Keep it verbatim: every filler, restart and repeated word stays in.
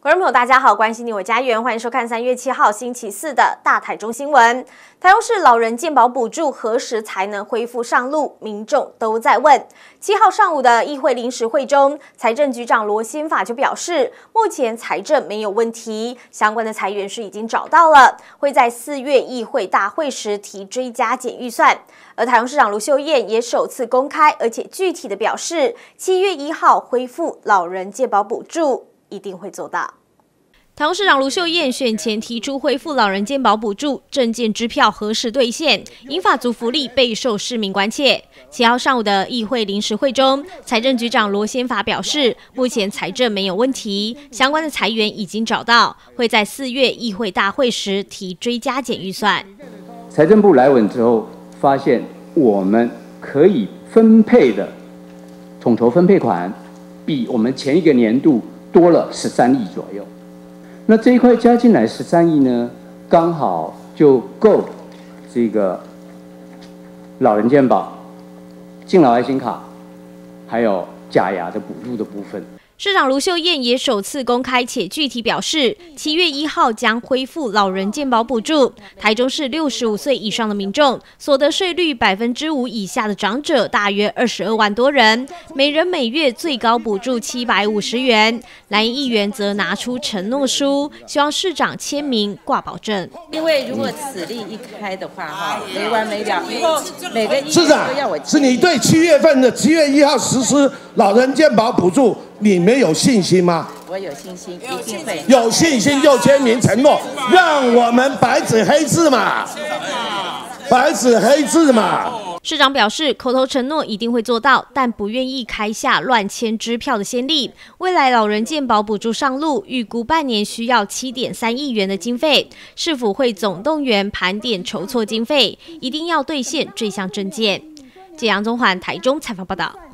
观众朋友，大家好，关心你我家园，欢迎收看三月七号星期四的大台中新闻。台中市老人健保补助何时才能恢复上路？民众都在问。七号上午的议会临时会中，财政局长罗新法就表示，目前财政没有问题，相关的财源是已经找到了，会在四月议会大会时提追加减预算。而台中市长卢秀燕也首次公开，而且具体的表示，七月一号恢复老人健保补助。一定会做到。台中市长卢秀燕选前提出恢复老人健保补助，政见支票何时兑现？银发族福利备受市民关切。七号上午的议会临时会中，财政局长罗先法表示，目前财政没有问题，相关的财源已经找到，会在四月议会大会时提追加减预算。 财政部来稳之后，发现我们可以分配的统筹分配款，比我们前一个年度多了十三亿左右，那这一块加进来十三亿呢，刚好就够这个老人健保、敬老爱心卡，还有假牙的补助的部分。 市长卢秀燕也首次公开且具体表示，七月一号将恢复老人健保补助。台中市六十五岁以上的民众，所得税率百分之五以下的长者大约二十二万多人，每人每月最高补助七百五十元。蓝营议员则拿出承诺书，希望市长签名挂保证。 因为如果此例一开的话，哈，没完没了，以后每个议员都要我。 是你对七月份的七月一号实施老人健保补助，你没有信心吗？ 我有信心，一定会。 有信心就签名承诺，让我们白纸黑字嘛，白纸黑字嘛。 市长表示，口头承诺一定会做到，但不愿意开下乱签支票的先例。未来老人健保补助上路，预估半年需要七点三亿元的经费，市府会总动员盘点筹措经费，一定要兑现这项政见。记者杨宗环台中采访报道。